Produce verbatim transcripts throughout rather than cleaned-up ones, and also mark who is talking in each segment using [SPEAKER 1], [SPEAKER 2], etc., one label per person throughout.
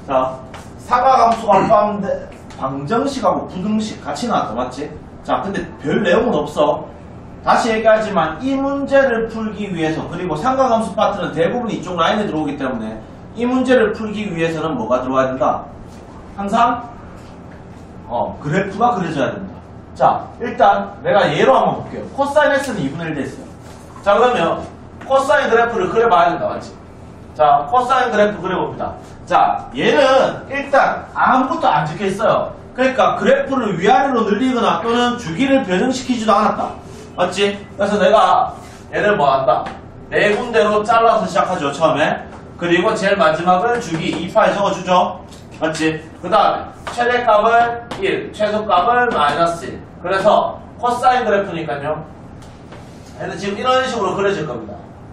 [SPEAKER 1] 자, 사각함수가 포함된 방정식하고 부등식 같이 나왔다, 맞지? 자, 근데 별 내용은 없어. 다시 얘기하지만 이 문제를 풀기 위해서, 그리고 삼각함수 파트는 대부분 이쪽 라인에 들어오기 때문에 이 문제를 풀기 위해서는 뭐가 들어와야 된다? 항상 어 그래프가 그려져야 된다. 자, 일단 내가 예로 한번 볼게요. 코사인 x는 이분의 일 돼 있어요. 자, 그러면 코사인 그래프를 그려봐야 된다, 맞지? 자, 코사인 그래프 그려봅니다. 자, 얘는 일단 아무것도 안 적혀 있어요. 그러니까 그래프를 위아래로 늘리거나 또는 주기를 변형시키지도 않았다, 맞지? 그래서 내가 얘를 뭐 한다? 네 군데로 잘라서 시작하죠, 처음에. 그리고 제일 마지막을 주기 이 파이 적어주죠, 맞지? 그 다음에 최대값을 일, 최소값을 마이너스 일. 그래서 코사인 그래프니까요, 얘는 지금 이런 식으로 그려질 겁니다,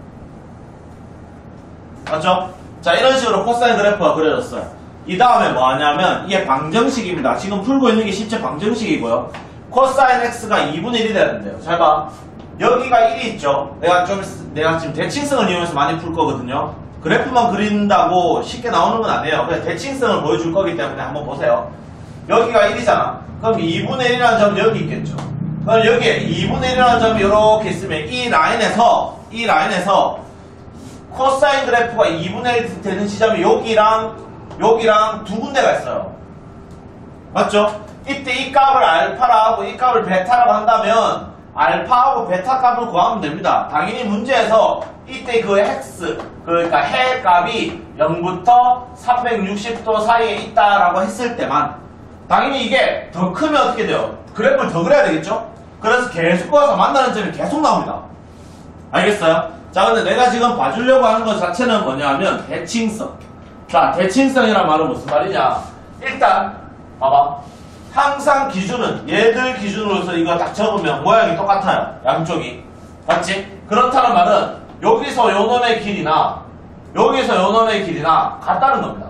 [SPEAKER 1] 맞죠? 자, 이런 식으로 코사인 그래프가 그려졌어요. 이 다음에 뭐 하냐면 이게 방정식입니다. 지금 풀고 있는 게 실제 방정식이고요. 코사인 x가 이분의 일이 되는데요. 잘 봐. 여기가 일이 있죠. 내가 좀 내가 지금 대칭성을 이용해서 많이 풀 거거든요. 그래프만 그린다고 쉽게 나오는 건 아니에요. 그냥 대칭성을 보여줄 거기 때문에 한번 보세요. 여기가 일이잖아. 그럼 이분의 일이라는 점은 여기 있겠죠. 그럼 여기에 이분의 일이라는 점이 이렇게 있으면 이 라인에서 이 라인에서 코사인 그래프가 이분의 일 되는 지점이 여기랑 여기랑 두 군데가 있어요, 맞죠? 이때 이 값을 알파라고 이 값을 베타라고 한다면 알파하고 베타 값을 구하면 됩니다. 당연히 문제에서 이때 그 x, 그러니까 해 값이 영부터 삼백육십 도 사이에 있다라고 했을 때만, 당연히 이게 더 크면 어떻게 돼요? 그래프를 더 그려야 되겠죠? 그래서 계속 구워서 만나는 점이 계속 나옵니다. 알겠어요? 자, 근데 내가 지금 봐주려고 하는 것 자체는 뭐냐 하면 대칭성. 자, 대칭성이란 말은 무슨 말이냐? 일단 봐봐. 항상 기준은 얘들 기준으로서 이거 딱 적으면 모양이 똑같아요, 양쪽이, 맞지? 그렇다는 말은 여기서 요 놈의 길이나 여기서 요 놈의 길이나 같다는 겁니다,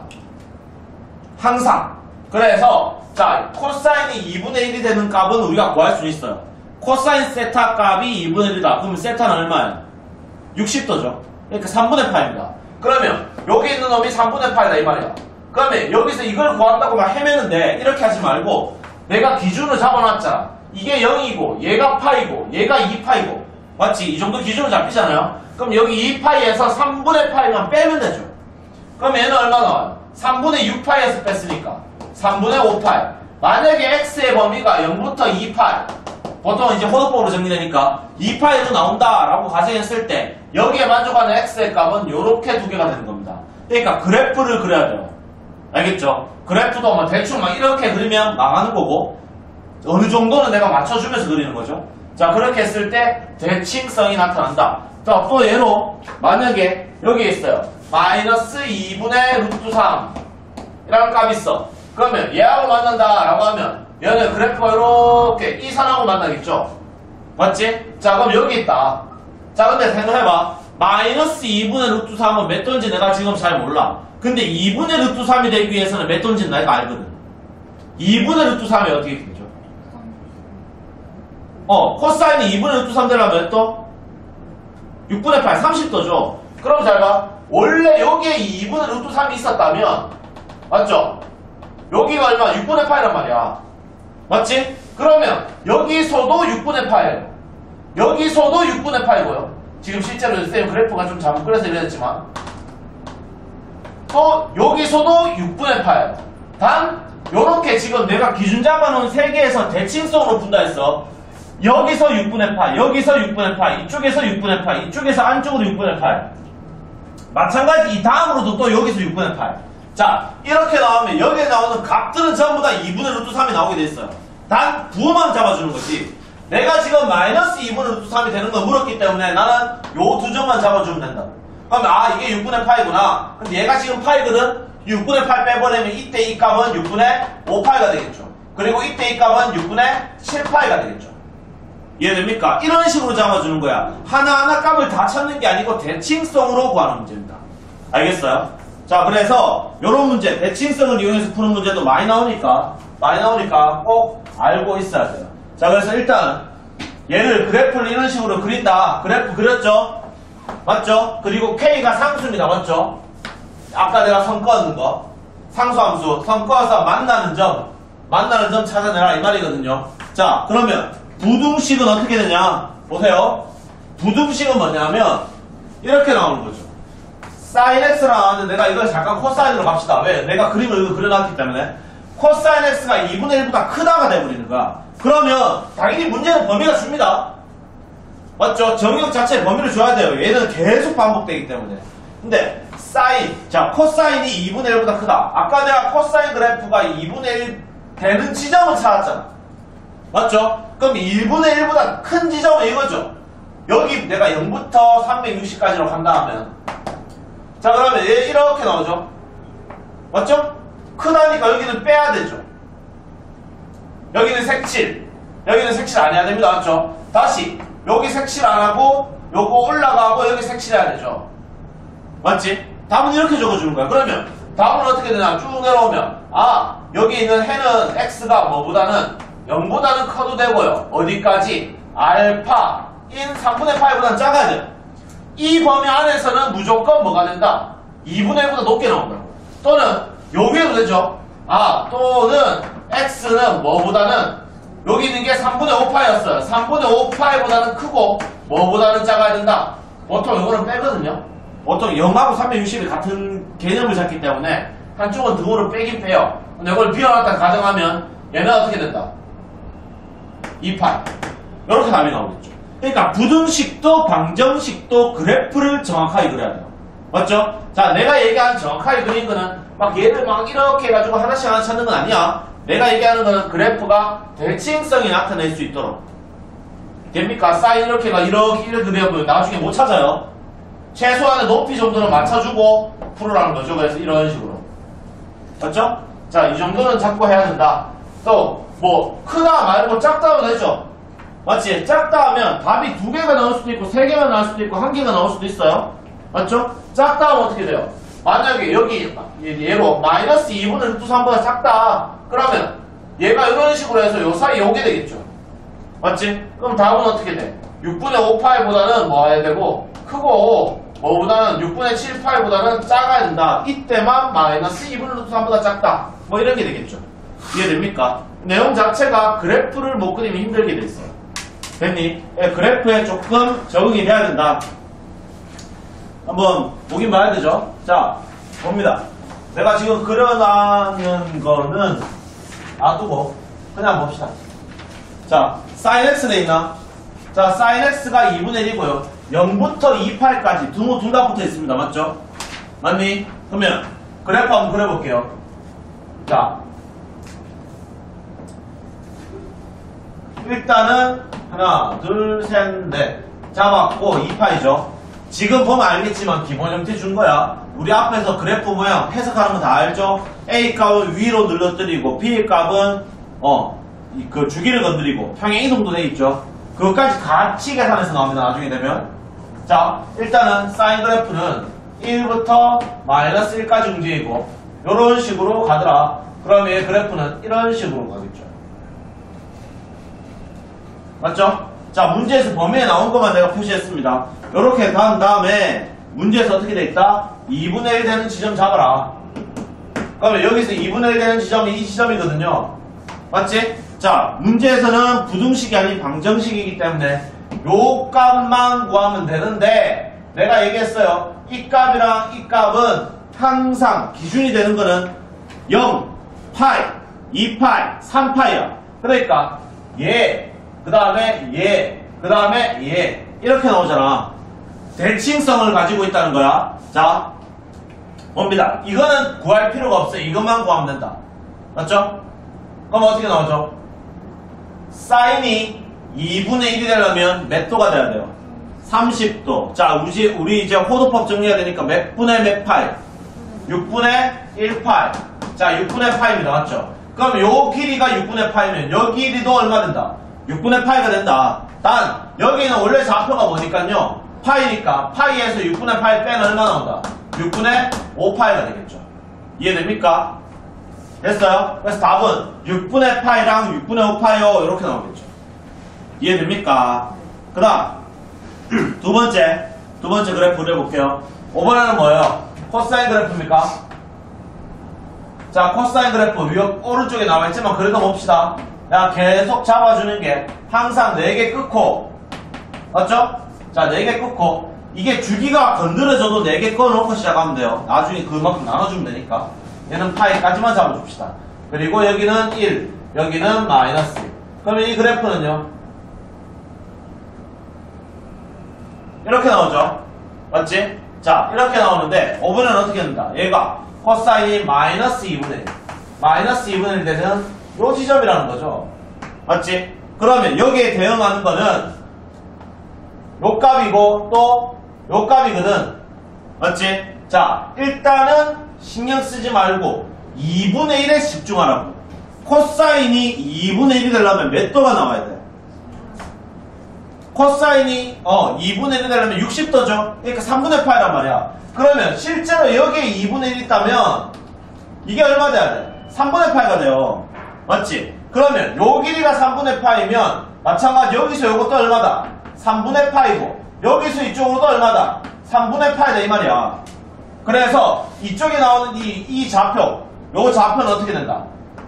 [SPEAKER 1] 항상. 그래서 자, 코사인이 이분의 일이 되는 값은 우리가 구할 수 있어요. 코사인 세타 값이 이분의 일이다. 그러면 세타는 얼마예요? 육십 도죠. 그러니까 삼분의 파입니다. 그러면 여기 있는 놈이 삼분의 파이다 이 말이야. 그러면 여기서 이걸 구한다고 막 헤매는데 이렇게 하지 말고 내가 기준을 잡아놨잖아. 이게 영이고 얘가 파이고 얘가 이 파이고, 맞지? 이 정도 기준으로 잡히잖아요. 그럼 여기 이 파이에서 삼분의 파이만 빼면 되죠. 그럼 얘는 얼마 나와요? 삼분의 육 파이에서 뺐으니까 삼분의 오 파이. 만약에 x의 범위가 영부터 이 파이, 보통 이제 호도법으로 정리되니까 이 파이로 나온다라고 가정했을 때 여기에 만족하는 x의 값은 요렇게 두 개가 되는 겁니다. 그러니까 그래프를 그려야 돼요. 알겠죠? 그래프도 뭐 대충 막 이렇게 그리면 망하는 거고, 어느 정도는 내가 맞춰주면서 그리는 거죠. 자, 그렇게 했을 때 대칭성이 나타난다. 자, 또 예로 만약에 여기에 있어요. 마이너스 이분의 루트 삼 이라는 값이 있어. 그러면 얘하고 만난다라고 하면 얘는 그래프가 이렇게 이 선하고 만나겠죠, 맞지? 자, 그럼 여기 있다. 자, 근데 생각해봐. 마이너스 이분의 루트 삼은 몇 도인지 내가 지금 잘 몰라. 근데 이분의 루트 삼이 되기 위해서는 몇 도인지 내가 알거든. 이분의 루트 삼이 어떻게 되죠? 어, 코사인이 이분의 루트 삼 되려면 몇 도? 육분의 팔, 삼십 도죠. 그럼 잘 봐. 원래 여기에 이분의 루트 삼이 있었다면, 맞죠? 여기가 얼마? 육분의 팔이란 말이야, 맞지? 그러면 여기서도 육분의 팔이에요. 여기서도 육분의 팔이고요. 지금 실제로 쌤 그래프가 좀 잘못 그려서 이랬지만 또 여기서도 육분의 팔. 단 요렇게 지금 내가 기준 잡아놓은 세 개에서 대칭성으로 푼다 했어. 여기서 육분의 팔, 여기서 육분의 팔, 이쪽에서 육분의 팔, 이쪽에서 안쪽으로 육분의 팔. 마찬가지 이 다음으로도 또 여기서 육분의 팔. 자, 이렇게 나오면 여기에 나오는 값들은 전부 다 이분의 루트 삼이 나오게 돼 있어요. 단 부호만 잡아주는 거지. 내가 지금 마이너스 이분의 루트 삼이 되는 걸 물었기 때문에 나는 요 두 점만 잡아주면 된다. 그럼 아, 이게 육분의 파이구나. 근데 얘가 지금 파이거든. 육분의 팔 빼버리면 이때 이 값은 육분의 오 파이가 되겠죠. 그리고 이때 이 값은 육분의 칠 파이가 되겠죠. 이해됩니까? 이런 식으로 잡아주는 거야. 하나하나 값을 다 찾는 게 아니고 대칭성으로 구하는 문제입니다. 알겠어요? 자, 그래서 이런 문제, 대칭성을 이용해서 푸는 문제도 많이 나오니까 많이 나오니까 꼭 알고 있어야 돼요. 자, 그래서 일단 얘를 그래프를 이런 식으로 그린다. 그래프 그렸죠? 맞죠? 그리고 K가 상수입니다. 맞죠? 아까 내가 선 꺼는 거 상수함수 섞어서 만나는 점 만나는 점 찾아내라 이 말이거든요. 자, 그러면 부등식은 어떻게 되냐 보세요. 부등식은 뭐냐면 이렇게 나오는 거죠. 사인 x랑 나왔는데 내가 이걸 잠깐 코사인으로 갑시다. 왜? 내가 그림을 그려놨기 때문에 코사인 x가 이분의 일보다 크다가 돼버리는 거야. 그러면 당연히 문제는 범위가 줍니다. 맞죠? 정의역 자체에 범위를 줘야 돼요. 얘는 계속 반복되기 때문에. 근데 사인, 자 코사인이 이분의 일보다 크다. 아까 내가 코사인 그래프가 이분의 일 되는 지점을 찾았잖아. 맞죠? 그럼 이분의 일보다 큰 지점은 이거죠. 여기 내가 영부터 삼백육십까지로 간다 하면 자 그러면 얘 이렇게 나오죠. 맞죠? 크다니까 여기는 빼야 되죠. 여기는 색칠, 여기는 색칠 안 해야 됩니다. 맞죠? 다시 여기 색칠 안 하고 요거 올라가고 여기 색칠해야 되죠. 맞지? 답은 이렇게 적어주는 거야. 그러면 답은 어떻게 되냐? 쭉 내려오면 아 여기 있는 해는 x가 뭐보다는 영보다는 커도 되고요. 어디까지? 알파 인 삼분의 파이보다는 작아야 돼요. 이 범위 안에서는 무조건 뭐가 된다? 이분의 일보다 높게 나온다고. 또는 여기에도 되죠. 아 또는 x는 뭐보다는 여기 있는 게 삼분의 오 파이였어요. 삼분의 오 파이보다는 크고 뭐보다는 작아야 된다. 보통 이거는 빼거든요. 보통 영하고 삼백육십이 같은 개념을 잡기 때문에 한쪽은 등호를 빼긴 빼요. 근데 이걸 비워놨다 가정하면 얘는 어떻게 된다? 이 파이. 이렇게 답이 나오겠죠. 그러니까 부등식도 방정식도 그래프를 정확하게 그려야 돼요. 맞죠? 자, 내가 얘기하는 정확하게 그린 거는 막 얘를 막 이렇게 해가지고 하나씩 하나 찾는 건 아니야. 내가 얘기하는 거는 그래프가 대칭성이 나타낼 수 있도록. 됩니까? 사인 이렇게가 이렇게 이렇게 그려보면 나중에 못 찾아요. 최소한의 높이 정도는 맞춰주고 풀으라는 거죠. 그래서 이런 식으로. 맞죠? 자, 이 정도는 잡고 해야 된다. 또, 뭐, 크다 말고 작다 하면 되죠? 맞지? 작다 하면 답이 두 개가 나올 수도 있고, 세 개가 나올 수도 있고, 한 개가 나올 수도 있어요. 맞죠? 작다 하면 어떻게 돼요? 만약에 여기, 얘로 마이너스 이분의 루트 삼보다 작다. 그러면 얘가 이런 식으로 해서 요 사이에 오게 되겠죠. 맞지? 그럼 답은 어떻게 돼? 육분의 오 파이보다는 뭐 해야 되고, 크고, 뭐보다는 육분의 칠 파이보다는 작아야 된다. 이때만 마이너스 이분의 루트 삼보다 작다. 뭐 이런 게 되겠죠. 이해됩니까? 내용 자체가 그래프를 못 그리면 힘들게 돼 있어요. 됐니? 예, 그래프에 조금 적응이 돼야 된다. 한번 보긴 봐야 되죠. 자, 봅니다. 내가 지금 그려놓은 거는 놔두고 그냥 봅시다. 자, 사인 x 돼 있나? 자, 사인 x가 이분의 일이고요. 영부터 이 파이까지 등호 둘 다 붙어 있습니다. 맞죠? 맞니? 그러면 그래프 한번 그려볼게요. 자, 일단은 하나, 둘, 셋, 넷 잡았고 이 파이죠. 지금 보면 알겠지만 기본 형태 준 거야. 우리 앞에서 그래프 모양 해석하는 거 다 알죠? A 값은 위로 늘러뜨리고 B 값은 어, 그 주기를 건드리고 평행 이동도 돼 있죠. 그것까지 같이 계산해서 나옵니다. 나중에 되면. 자, 일단은 사인 그래프는 일부터 마이너스 일까지 움직이고 이런 식으로 가더라. 그러면 얘 그래프는 이런 식으로 가겠죠. 맞죠? 자, 문제에서 범위에 나온 것만 내가 표시했습니다. 이렇게 간 다음에 문제에서 어떻게 돼 있다? 이분의 일 되는 지점 잡아라. 그러면 여기서 이분의 일 되는 지점이 이 지점이거든요. 맞지? 자, 문제에서는 부등식이 아닌 방정식이기 때문에 요 값만 구하면 되는데 내가 얘기했어요. 이 값이랑 이 값은 항상 기준이 되는 거는 영, 파이, 이 파이, 삼 파이야. 그러니까 얘, 그 다음에 얘, 그 다음에 얘 이렇게 나오잖아. 대칭성을 가지고 있다는 거야. 자, 봅니다. 이거는 구할 필요가 없어요. 이것만 구하면 된다. 맞죠? 그럼 어떻게 나오죠? 사인이 이분의 일이 되려면 몇 도가 돼야 돼요? 삼십 도. 자, 우리, 우리 이제 호도법 정리해야 되니까 몇 분의 몇 파이? 육분의 일 파이. 자, 육분의 파이입니다. 맞죠? 그럼 요 길이가 육분의 파이면 요 길이도 얼마 된다? 육분의 파이가 된다. 단 여기는 원래 좌표가 뭐니까요? 파이니까 파이에서 육분의 파이 빼면 얼마 나온다? 육분의 오 파이가 되겠죠. 이해됩니까? 됐어요? 그래서 답은 육분의 파이랑 육분의 오 파이요 이렇게 나오겠죠. 이해됩니까? 그 다음 두 번째 두 번째 그래프를 해볼게요. 이번에는 뭐예요? 코사인 그래프입니까? 자, 코사인 그래프 위 오른쪽에 나와있지만 그래도 봅시다. 야, 계속 잡아주는 게 항상 네 개 끊고, 맞죠? 자, 네 개 끊고, 이게 주기가 건드려져도 네 개 꺼놓고 시작하면 돼요. 나중에 그만큼 나눠주면 되니까. 얘는 파이까지만 잡아줍시다. 그리고 여기는 일, 여기는 마이너스 일. 그러면 이 그래프는요? 이렇게 나오죠? 맞지? 자, 이렇게 나오는데 오 분의 일은 어떻게 된다? 얘가 코사인이 마이너스 이분의 일, 마이너스 이분의 일 되는 요 지점이라는 거죠. 맞지? 그러면 여기에 대응하는 거는 요 값이고 또 요 값이거든. 맞지? 자, 일단은 신경 쓰지 말고 이분의 일에 집중하라고. 코사인이 이분의 일이 되려면 몇 도가 나와야 돼? 코사인이 어 이분의 일이 되려면 육십 도죠? 그러니까 삼분의 파이란 말이야. 그러면 실제로 여기에 이분의 일이 있다면 이게 얼마 돼야 돼? 삼분의 파이가 돼요. 맞지? 그러면 요 길이가 삼분의 파이면 마찬가지 여기서 요것도 얼마다? 삼분의 파이고 여기서 이쪽으로도 얼마다? 삼분의 파이다 이 말이야. 그래서 이쪽에 나오는 이, 이 좌표, 요 좌표는 어떻게 된다?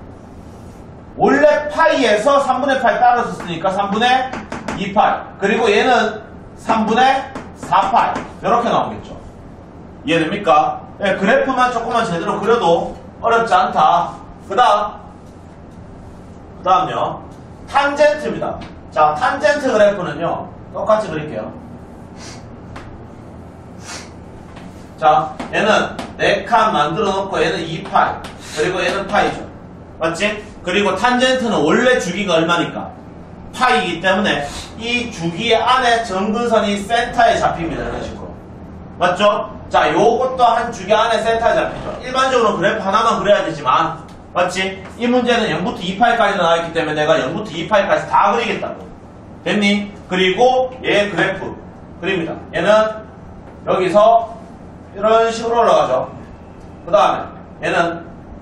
[SPEAKER 1] 원래 파이에서 삼분의 파이 따라서 쓰니까 삼분의 이 파이. 그리고 얘는 삼분의 사 파이. 이렇게 나오겠죠. 이해됩니까? 네, 그래프만 조금만 제대로 그려도 어렵지 않다. 그 다음, 그 다음요. 탄젠트입니다. 자, 탄젠트 그래프는요. 똑같이 그릴게요. 자, 얘는 네 칸 만들어 놓고 얘는 이 파이. 그리고 얘는 파이죠. 맞지? 그리고 탄젠트는 원래 주기가 얼마니까? 파이이기 때문에 이 주기 안에 정근선이 센터에 잡힙니다. 이런 식으로. 맞죠? 자, 요것도 한 주기 안에 센터에 잡히죠. 일반적으로 그래프 하나만 그려야 되지만, 맞지? 이 문제는 영부터 이 파이까지 나와있기 때문에 내가 영부터 이 파이까지 다 그리겠다고. 됐니? 그리고 얘 그래프 그립니다. 얘는 여기서 이런 식으로 올라가죠. 그 다음에 얘는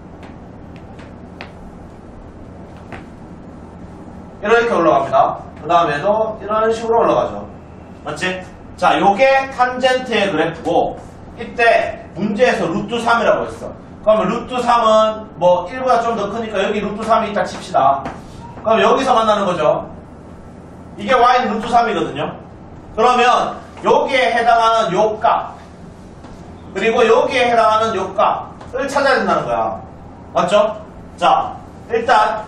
[SPEAKER 1] 이렇게 올라갑니다. 그 다음에도 이런 식으로 올라가죠. 맞지? 자, 요게 탄젠트의 그래프고 이때 문제에서 루트 삼이라고 했어. 그러면 루트 삼은 뭐 일보다 좀 더 크니까 여기 루트 삼이 있다 칩시다. 그럼 여기서 만나는 거죠. 이게 y는 루트 삼이거든요. 그러면 여기에 해당하는 요 값 그리고 여기에 해당하는 요 값을 찾아야 된다는 거야. 맞죠? 자, 일단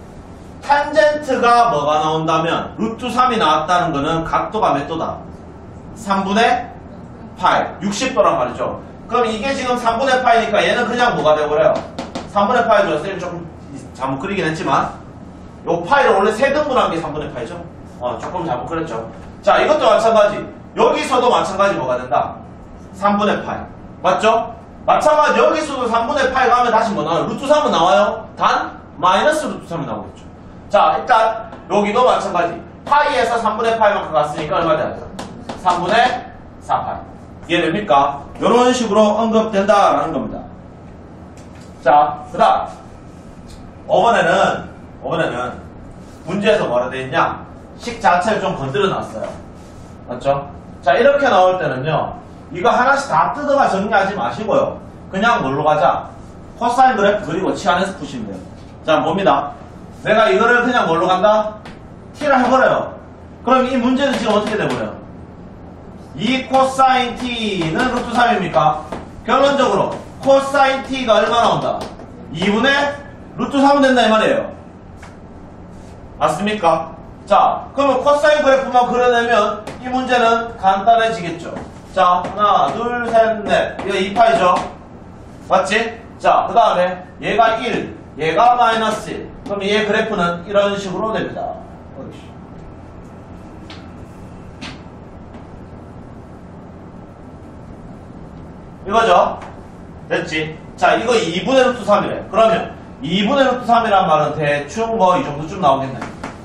[SPEAKER 1] 탄젠트가 뭐가 나온다면 루트 삼이 나왔다는 거는 각도가 몇 도다? 삼분의 파이, 육십 도란 말이죠. 그럼 이게 지금 삼분의 파이니까 얘는 그냥 뭐가 되어버려요? 삼분의 파이죠. 쌤이 조금 잘못 그리긴 했지만 요 파이를 원래 세 등분한 게 삼분의 파이죠. 어, 조금 잘못 그렸죠. 자, 이것도 마찬가지. 여기서도 마찬가지 뭐가 된다? 삼분의 파이. 맞죠? 마찬가지 여기서도 삼분의 파이가 하면 다시 뭐 나와요? 루트 삼은 나와요? 단 마이너스 루트 삼이 나오겠죠. 자, 일단 여기도 마찬가지. 파이에서 삼분의 파이만큼 갔으니까 얼마 돼야 돼요? 삼분의 사 파이. 이해됩니까? 이런 식으로 언급된다라는 겁니다. 자, 그 다음 오 번에는 오 번에는 문제에서 뭐라 되어 있냐? 식 자체를 좀 건드려 놨어요. 맞죠? 자, 이렇게 나올 때는요, 이거 하나씩 다 뜯어가 정리하지 마시고요. 그냥 뭘로 가자? 코사인 그래프 그리고 치환해서 푸시면 돼요. 자, 봅니다. 내가 이거를 그냥 뭘로 간다? t를 해버려요. 그럼 이 문제는 지금 어떻게 돼버려요? 이 코사인 t는 루트 삼입니까? 결론적으로 코사인 t가 얼마 나온다? 이분의 루트 삼은 된다 이 말이에요. 맞습니까? 자, 그러면 코사인 그래프만 그려내면 이 문제는 간단해지겠죠. 자, 하나, 둘, 셋, 넷. 이거 이 파이죠? 맞지? 자, 그 다음에 얘가 일, 얘가 마이너스 일. 그럼 얘 그래프는 이런 식으로 됩니다. 이거죠? 됐지? 자, 이거 이분의 루트 삼이래. 그러면 이분의 루트 삼이란 말은 대충 뭐 이 정도쯤 나오겠네.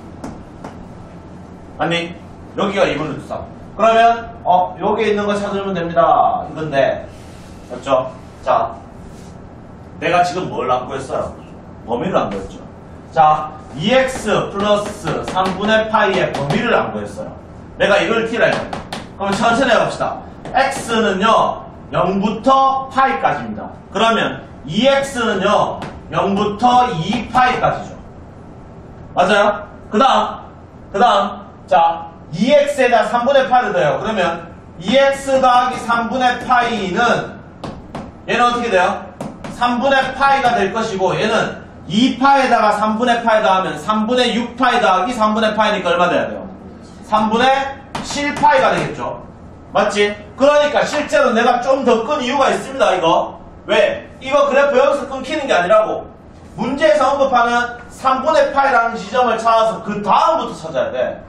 [SPEAKER 1] 아니, 여기가 이분의 루트 삼. 그러면 어, 여기에 있는 거 찾으면 됩니다. 이건데, 맞죠? 자, 내가 지금 뭘 안 구했어요? 범위를 안 구했죠. 자, 이 엑스 플러스 삼분의 파이의 범위를 안 구했어요. 내가 이걸 t라 했거든요. 그럼 천천히 해봅시다. x는요 영부터 파이까지입니다. 그러면 이 엑스는요 영부터 이 파이까지죠. 맞아요? 그 다음 그 다음 자 이 엑스에다 삼분의 파이를 더해요. 그러면 이 엑스 더하기 삼분의 파이는 얘는 어떻게 돼요? 삼분의 파이가 될 것이고 얘는 이 파에다가 삼분의 파이 더하면 삼분의 육 파이 더하기 삼분의 파이니까 얼마 돼야 돼요? 삼분의 칠 파이가 되겠죠. 맞지? 그러니까 실제로 내가 좀 더 끈 이유가 있습니다. 이거 왜? 이거 그래프 여기서 끊기는 게 아니라고 문제에서 언급하는 삼분의 파이라는 지점을 찾아서 그 다음부터 찾아야 돼.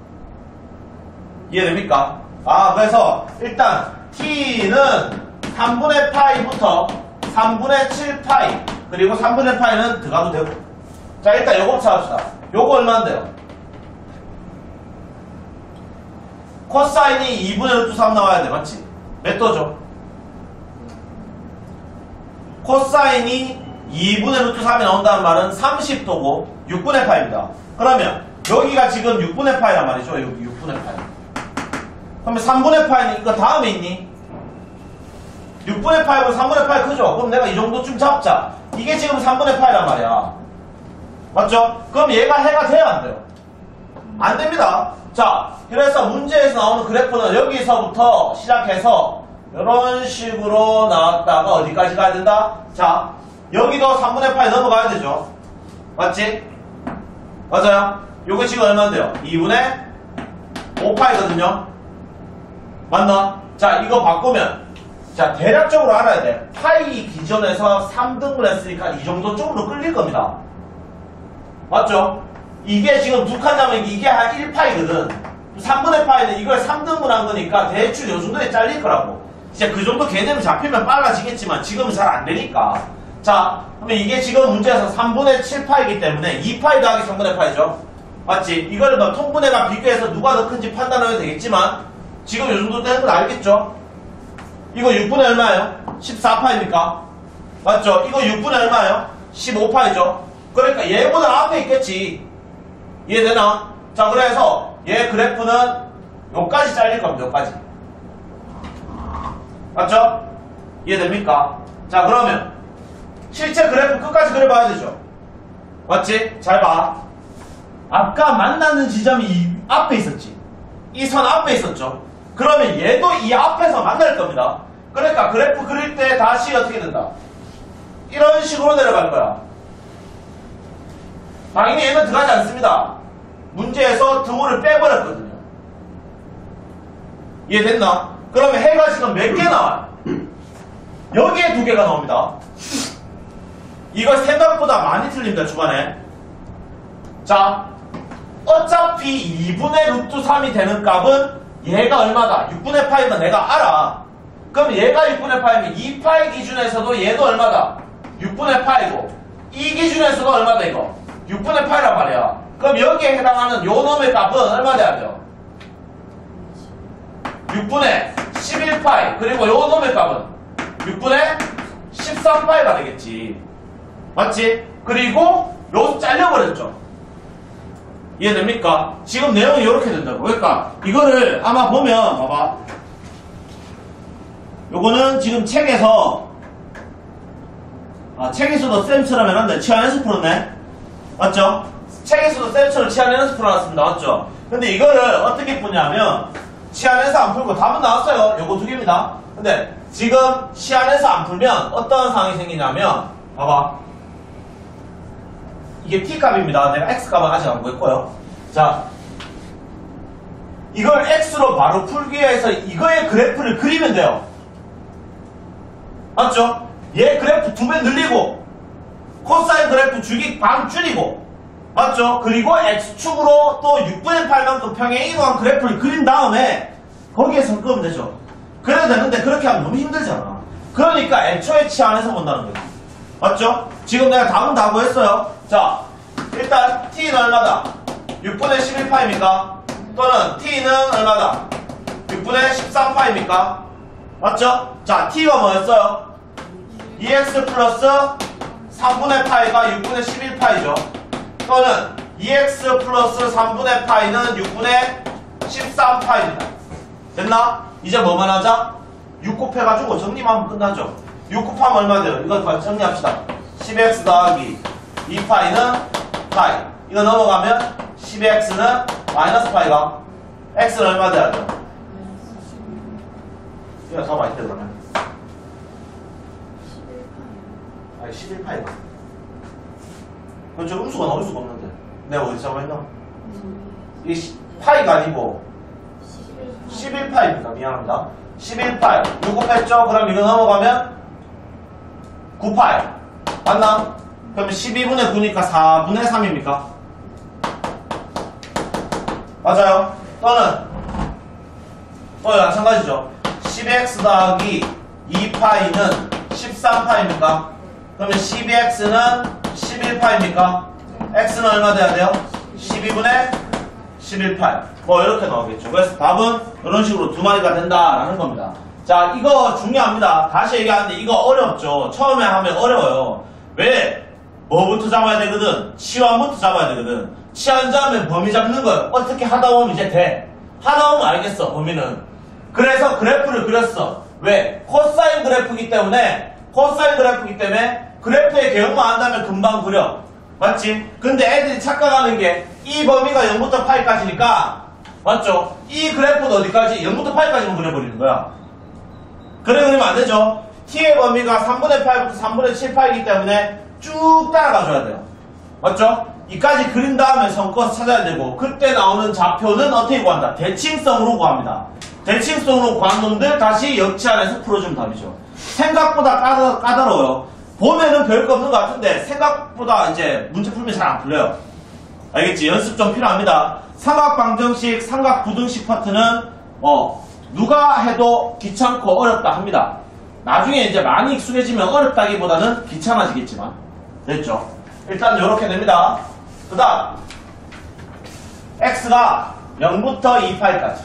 [SPEAKER 1] 이해됩니까? 아 그래서 일단 t는 삼분의 파이부터 삼분의 칠 파이 그리고 삼분의 파이는 들어가도 되고. 자 일단 요거 찾읍시다. 요거 얼마인데요? 코사인이 이분의 루트 삼 나와야 돼. 맞지? 몇 도죠? 코사인이 이분의 루트 삼이 나온다는 말은 삼십 도고 육분의 파이입니다. 그러면 여기가 지금 육분의 파이란 말이죠. 여기 육분의 파이. 그러면 삼분의 파이는 이거 다음에 있니? 육분의 파이보다 삼분의 파이 크죠? 그럼 내가 이 정도쯤 잡자. 이게 지금 삼분의 파이란 말이야. 맞죠? 그럼 얘가 해가 돼야 안 돼요? 안 됩니다. 자, 그래서 문제에서 나오는 그래프는 여기서부터 시작해서 이런 식으로 나왔다가 어디까지 가야 된다? 자, 여기도 삼분의 파이 넘어가야 되죠. 맞지? 맞아요? 요거 지금 얼마인데요? 이분의 오 파이거든요. 맞나? 자, 이거 바꾸면 자, 대략적으로 알아야 돼. 파이 기준에서 삼 등분 했으니까 이 정도 쪽으로 끌릴 겁니다. 맞죠? 이게 지금 두 칸 잡으면 이게 한 일 파이거든. 삼분의 파이는 이걸 삼 등분 한 거니까 대충 요 정도에 잘릴 거라고. 이제 그 정도 개념이 잡히면 빨라지겠지만 지금은 잘 안 되니까. 자, 그러면 이게 지금 문제에서 삼분의 칠 파이이기 때문에 이 파이 더하기 삼분의 파이죠. 맞지? 이걸 뭐 통분해가 비교해서 누가 더 큰지 판단하면 되겠지만 지금 요 정도 되는 건 알겠죠? 이거 육분의 얼마예요? 십사 파이입니까? 맞죠? 이거 육분의 얼마예요? 십오 파이죠? 그러니까 얘보다 앞에 있겠지. 이해되나? 자, 그래서 얘 그래프는 요까지 잘릴 겁니다. 요까지. 맞죠? 이해됩니까? 자, 그러면 실제 그래프 끝까지 그려봐야 되죠. 맞지? 잘 봐. 아까 만나는 지점이 이 앞에 있었지. 이 선 앞에 있었죠. 그러면 얘도 이 앞에서 만날 겁니다. 그러니까 그래프 그릴 때 다시 어떻게 된다? 이런 식으로 내려갈 거야. 당연히 얘는 들어가지 않습니다. 문제에서 등호를 빼버렸거든요. 이해됐나? 그러면 해가 지금 몇 개 나와요? 여기에 두 개가 나옵니다. 이거 생각보다 많이 틀립니다. 주반에. 자, 어차피 이분의 루트 삼이 되는 값은 얘가 얼마다? 육분의 파이면 내가 알아. 그럼 얘가 육분의 파이면 이 파이 기준에서도 얘도 얼마다? 육분의 파이고 이 기준에서도 얼마다 이거? 육분의 파이란 말이야. 그럼 여기에 해당하는 요 놈의 값은 얼마 돼야 돼요? 육분의 십일 파이 그리고 요 놈의 값은 육분의 십삼 파이가 되겠지. 맞지? 그리고 요 잘려버렸죠. 이해됩니까? 지금 내용이 이렇게 된다고. 그러니까 이거를 아마 보면 봐봐. 요거는 지금 책에서 아 책에서도 쌤처럼 해놨는데 치안에서 풀었네. 맞죠? 책에서도 쌤처럼 치안에서 풀어놨습니다. 맞죠? 근데 이거를 어떻게 푸냐면 치안에서 안 풀고 답은 나왔어요. 요거 두 개입니다. 근데 지금 치안에서 안 풀면 어떤 상황이 생기냐면 봐봐. 이게 t값입니다. 내가 x값은 아직 안 구했고요. 자, 이걸 x로 바로 풀기 위해서 이거의 그래프를 그리면 돼요. 맞죠? 얘 그래프 두 배 늘리고 코사인 그래프 줄기 반 줄이고 맞죠? 그리고 x축으로 또 육분의 팔만큼 평행 이동한 그래프를 그린 다음에 거기에서 끄면 되죠. 그래도 되는데 그렇게 하면 너무 힘들잖아. 그러니까 애초에 치안에서 본다는 거지. 맞죠? 지금 내가 답은 다 구했어요. 자, 일단 t는 얼마다? 육분의 십일 파이입니까? 또는 t는 얼마다? 육분의 십삼 파이입니까? 맞죠? 자, t가 뭐였어요? 이 엑스 플러스 삼분의 파이가 육분의 십일 파이죠. 또는 이 엑스 플러스 삼분의 파이는 육분의 십삼 파이입니다. 됐나? 이제 뭐만 하자? 육 곱해가지고 정리만 하면 끝나죠. 육 곱하면 얼마 돼요? 이거 정리합시다. 십 엑스 더하기 이 파이는 파이. 이거 넘어가면 십 엑스는 마이너스 파이가 x는 얼마 돼야 돼요? 이거 더 많이 돼 그러면. 아니 십일 파이가. 그건 저 음수가 나올 수가 없는데. 내가 어디 잡아있나? 이 파이가 아니고 십일 파이입니다. 미안합니다. 십일 파이. 육 곱했죠? 그럼 이거 넘어가면 구 파이. 맞나? 그러면 십이분의 구니까 사분의 삼입니까? 맞아요? 또는 또 마찬가지죠. 십 엑스 더하기 이 파이는 십삼 파이입니까? 그러면 십이 엑스는 십일 파이입니까? x는 얼마 돼야 돼요? 십이분의 십일 파이. 뭐 이렇게 나오겠죠. 그래서 답은 이런 식으로 두 마리가 된다라는 겁니다. 자, 이거 중요합니다. 다시 얘기하는데 이거 어렵죠. 처음에 하면 어려워요. 왜? 뭐부터 잡아야 되거든? 치환부터 잡아야 되거든. 치환 잡으면 범위 잡는 걸 어떻게 하다 보면 이제 돼. 하다 보면 알겠어, 범위는. 그래서 그래프를 그렸어. 왜? 코사인 그래프이기 때문에, 코사인 그래프이기 때문에 그래프의 개형만 한다면 금방 그려. 맞지? 근데 애들이 착각하는 게 이 범위가 영부터 파이까지니까, 맞죠? 이 그래프는 어디까지? 영부터 파이까지만 그려버리는 거야. 그래 그리면 안 되죠? t의 범위가 삼분의 팔부터 삼분의 칠 파이기 때문에 쭉 따라가줘야 돼요. 맞죠? 이까지 그린 다음에 성껏 찾아야 되고, 그때 나오는 좌표는 어떻게 구한다? 대칭성으로 구합니다. 대칭성으로 구한 놈들 다시 역치안에서 풀어주면 답이죠. 생각보다 까다, 까다로워요. 보면은 별거 없는 것 같은데 생각보다 이제 문제 풀면 잘 안 풀려요. 알겠지? 연습 좀 필요합니다. 삼각방정식, 삼각부등식 파트는 어 누가 해도 귀찮고 어렵다 합니다. 나중에 이제 많이 익숙해지면 어렵다기보다는 귀찮아지겠지만 됐죠? 일단 이렇게 됩니다. 그 다음 x가 영부터 이 파이까지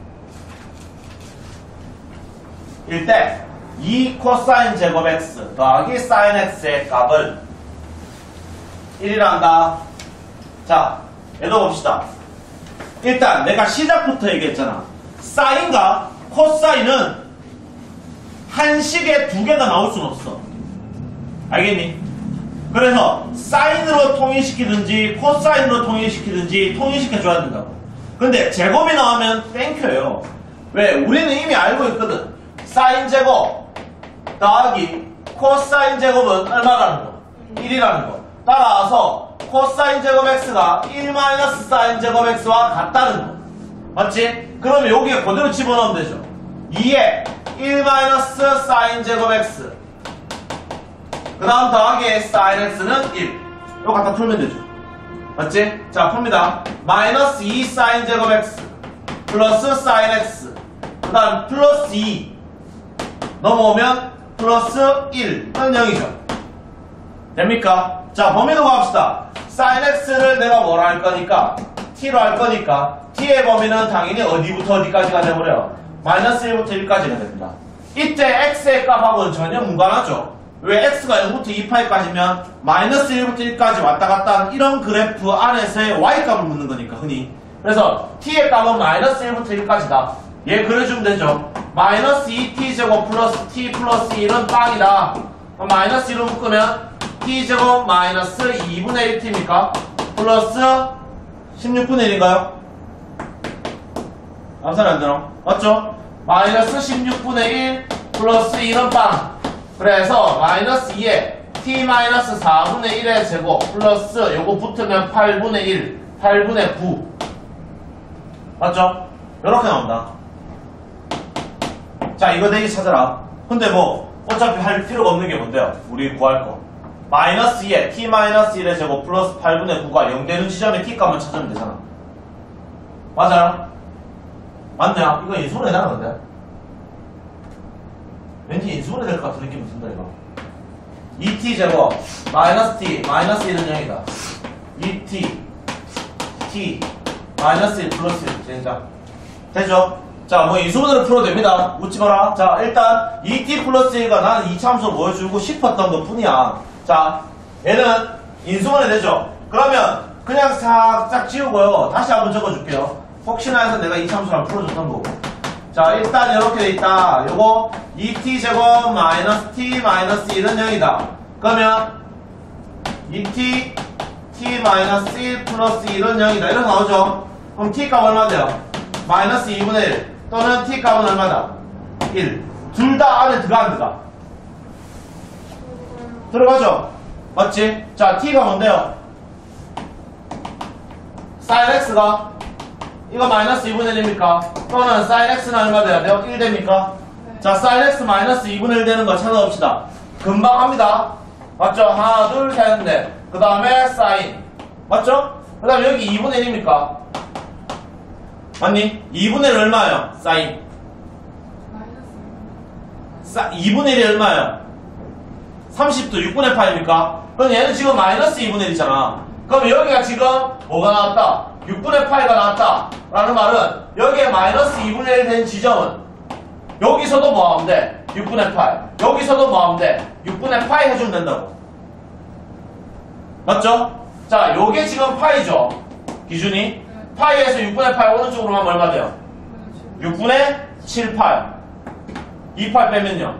[SPEAKER 1] 일 때 이 코사인 제곱 x 더하기 사인 x의 값을 일이라 한다. 자, 얘도 봅시다. 일단 내가 시작부터 얘기했잖아. 사인과 코사인은 한 식에 두 개가 나올 수는 없어. 알겠니? 그래서 사인으로 통일시키든지 코사인으로 통일시키든지 통일시켜줘야 된다고. 근데 제곱이 나오면 땡큐예요. 왜? 우리는 이미 알고 있거든. 사인 제곱 더하기 코사인 제곱은 얼마라는 거? 일이라는 거. 따라서 코사인 제곱 x가 일 마이너스 사인 제곱 x와 같다는 거. 맞지? 그러면 여기에 그대로 집어넣으면 되죠. 이에 일 마이너스 사인 제곱 x 그 다음 더하기 사인 x는 일. 이거 갖다 풀면 되죠. 맞지? 자, 풉니다. 마이너스 이 사인 제곱 x 플러스 사인 x 그 다음 플러스 이 넘어오면 플러스 일은 영이죠. 됩니까? 자, 범위로 갑시다. 사인 x를 내가 뭐라 할 거니까 t로 할 거니까 t의 범위는 당연히 어디부터 어디까지가 돼버려요? 마이너스 일부터 일까지가 됩니다. 이때 x의 값하고는 전혀 무관하죠. 왜? x가 영부터 이 파이까지면 마이너스 일부터 일까지 왔다 갔다 하는 이런 그래프 안에서의 y값을 묻는 거니까 흔히. 그래서 t의 값은 마이너스 일부터 일까지다. 얘 그려주면 되죠. 마이너스 이 티 제곱 플러스 t 플러스 일은 빵이다. 마이너스 일로 묶으면 t 제곱 마이너스 이분의 일 티입니까? 플러스 십육분의 일인가요? 암산이 안 되나? 맞죠? 마이너스 십육분의 일 플러스 일은 빵. 그래서 마이너스 이에 t 마이너스 사분의 일의 제곱 플러스 요거 붙으면 팔분의 일, 팔분의 구. 맞죠? 이렇게 나온다. 자, 이거 대기 찾아라. 근데 뭐 어차피 할 필요가 없는 게 뭔데요? 우리 구할 거. 마이너스 이에 t 마이너스 일의 제곱 플러스 팔분의 구가 영 되는 지점에 t 값만 찾으면 되잖아. 맞아요? 맞냐? 이거 인수분해 해야 되는 건데? 왠지 인수분해 될 것 같은 느낌이 든다, 이거. 이 티 제곱 마이너스 t 마이너스 일은 영이다. 이 티 t 마이너스 일 플러스 일 된다. 되죠? 자, 뭐 인수분해로 풀어도 됩니다. 묻지 마라. 자, 일단 이 티 플러스 일과 나는 이 참수를 보여주고 싶었던 것 뿐이야. 자, 얘는 인수분해 되죠? 그러면 그냥 살짝 지우고요. 다시 한번 적어줄게요. 혹시나 해서 내가 이 참수를 한번 풀어줬던 거고. 자, 자, 일단 이렇게 돼 있다. 요거 이 티 제곱 마이너스 t 마이너스 일은 영이다. 그러면 이 티 t 마이너스 일 플러스 일은 영이다. 이렇게 나오죠? 그럼 t 값 얼마 돼요? 마이너스 이분의 일 또는 t 값은 얼마다? 일. 둘 다 안에 들어가 안 들어가? 들어가죠? 맞지? 자, t가 뭔데요? sin x가 이거 마이너스 이분의 일입니까? 또는 sin x는 얼마 돼야 돼요? 일 됩니까? 네. 자, sin x 마이너스 이분의 일 되는 거 찾아봅시다. 금방 합니다. 맞죠? 하나, 둘, 셋, 넷. 그 다음에 sin. 맞죠? 그 다음에 여기 이분의 일입니까? 맞니? 이분의 일 얼마예요? sin. 마이너스 이분의 일이 얼마예요? 삼십 도 육분의 파입니까? 그럼 얘는 지금 마이너스 이분의 일이잖아. 그럼 여기가 지금 뭐가 나왔다? 육분의 파이가 나왔다. 라는 말은 여기에 마이너스 이분의 일 된 지점은 여기서도 뭐 하면 돼? 육분의 파이. 여기서도 뭐 하면 돼? 육분의 파이 해주면 된다고. 맞죠? 자, 요게 지금 파이죠. 기준이. 파이에서 육분의 파이 오른쪽으로 하면 얼마 돼요? 육분의 칠 파이. 이 파이 빼면요?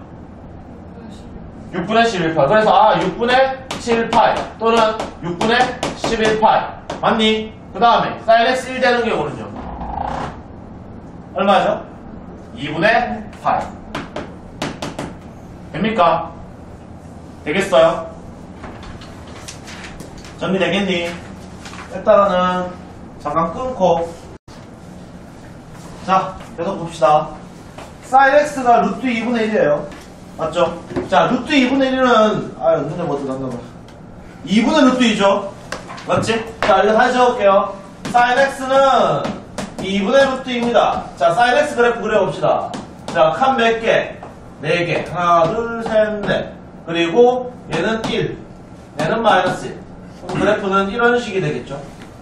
[SPEAKER 1] 육분의 십일 파이. 그래서 아 육분의 칠 파이 또는 육분의 십일 파이. 맞니? 그 다음에 sin x 일 되는 경우는요? 얼마죠? 이분의 파이. 됩니까? 되겠어요? 정리되겠니? 일단은 잠깐 끊고 자 계속 봅시다. sin x가 루트 이분의 일이에요. 맞죠? 자, 루트 이분의 일은 아유 눈에 뭐 들어갔나 봐. 이분의 루트 이죠? 맞지? 자, 이거 다시 적을게요. sin x는 이분의 루트입니다. 자, sin x 그래프 그려봅시다. 자, 칸 몇 개? 네 개. 하나, 둘, 셋, 넷. 그리고 얘는 일. 얘는 마이너스 일. 그럼 그래프는 이런 식이 되겠죠?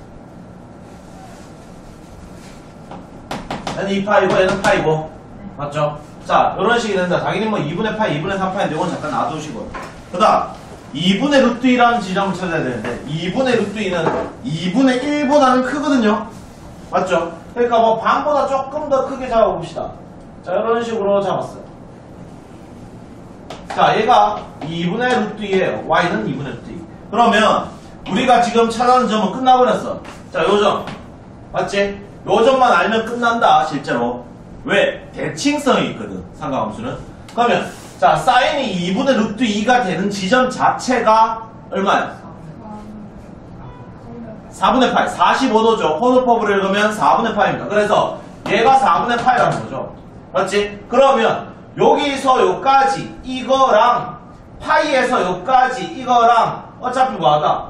[SPEAKER 1] 얘는 이 파이고 얘는 파이고. 맞죠? 자, 이런 식이 된다. 당연히 뭐 이분의 파이, 이분의 삼 파이인데 이건 잠깐 놔두시고요. 그 다음 이분의 루트 이라는 지점을 찾아야 되는데 이분의 루트 이는 이분의 일보다는 크거든요. 맞죠? 그러니까 뭐 반보다 조금 더 크게 잡아봅시다. 자, 이런 식으로 잡았어요. 자, 얘가 이분의 루트 이에요. y는 이분의 루트 이. 그러면 우리가 지금 찾아는 점은 끝나버렸어. 자, 요 점. 맞지? 요 점만 알면 끝난다, 실제로. 왜? 대칭성이 있거든, 삼각함수는. 그러면 자, 사인이 이분의 루트 이가 되는 지점 자체가 얼마야? 사분의 파이. 사십오 도죠. 호노법으로 읽으면 사분의 파이입니다. 그래서 얘가 사분의 파이라는 거죠. 맞지? 그러면 여기서 요까지 이거랑 파이에서 요까지 이거랑 어차피 뭐하다?